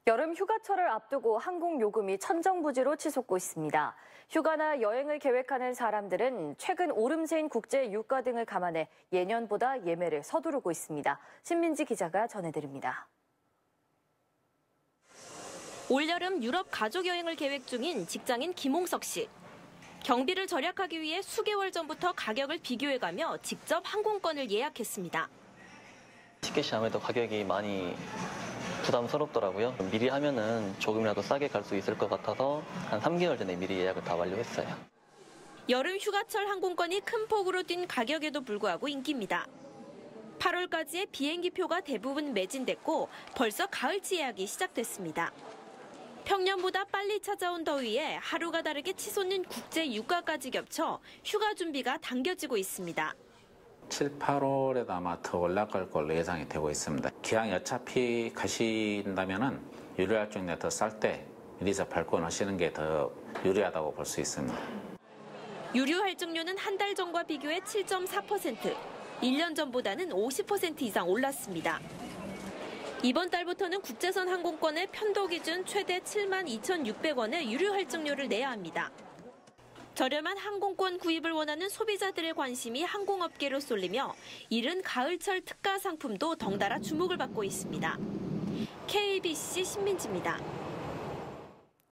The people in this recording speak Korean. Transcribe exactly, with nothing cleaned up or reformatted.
여름 휴가철을 앞두고 항공 요금이 천정부지로 치솟고 있습니다. 휴가나 여행을 계획하는 사람들은 최근 오름세인 국제 유가 등을 감안해 예년보다 예매를 서두르고 있습니다. 신민지 기자가 전해드립니다. 올여름 유럽 가족 여행을 계획 중인 직장인 김홍석 씨. 경비를 절약하기 위해 수개월 전부터 가격을 비교해가며 직접 항공권을 예약했습니다. 티켓이 아무래도 가격이 많이 부담스럽더라고요. 미리 하면은 조금이라도 싸게 갈 수 있을 것 같아서 한 삼 개월 전에 미리 예약을 다 완료했어요. 여름 휴가철 항공권이 큰 폭으로 뛴 가격에도 불구하고 인기입니다. 팔월까지의 비행기표가 대부분 매진됐고 벌써 가을치 예약이 시작됐습니다. 평년보다 빨리 찾아온 더위에 하루가 다르게 치솟는 국제 유가까지 겹쳐 휴가 준비가 당겨지고 있습니다. 칠, 팔월에도 아마 더 올라갈 걸로 예상이 되고 있습니다. 기왕 어차피 가신다면은 유료할증 내 더 쌀 때 미리서 발권하시는 게 더 유리하다고 볼 수 있습니다. 유료 할증료는 한 달 전과 비교해 칠 점 사 퍼센트, 일 년 전보다는 오십 퍼센트 이상 올랐습니다. 이번 달부터는 국제선 항공권의 편도 기준 최대 칠만 이천육백 원의 유료 할증료를 내야 합니다. 저렴한 항공권 구입을 원하는 소비자들의 관심이 항공업계로 쏠리며 이른 가을철 특가 상품도 덩달아 주목을 받고 있습니다. 케이비씨 신민지입니다.